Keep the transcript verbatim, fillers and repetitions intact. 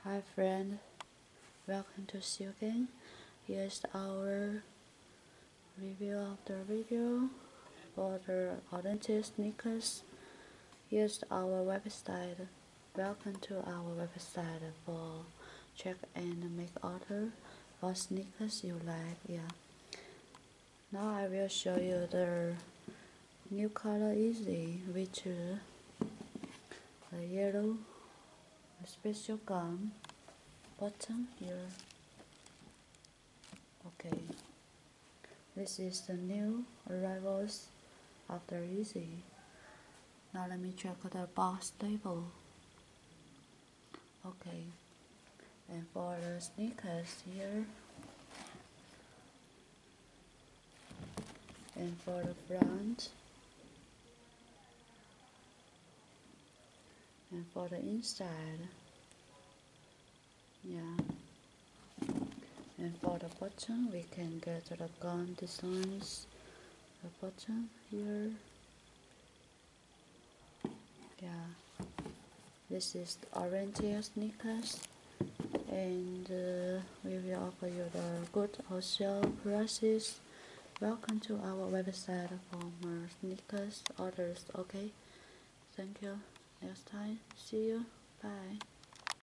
Hi friend, welcome to see you again. Here's our review of the video for the authentic sneakers. Here's our website. Welcome to our website for check and make order for sneakers you like. Yeah. Now I will show you the new color Easy, which is the yellow special gum button here. Okay, this is the new arrivals after Easy. Now let me check the box label. Okay, and for the sneakers here, and for the front, and for the inside, yeah. And for the button, we can get the gun designs. The button here, yeah. This is the Oriental sneakers, and uh, we will offer you the good wholesale prices. Welcome to our website for more sneakers orders. Okay, thank you. Next time, see you. Bye.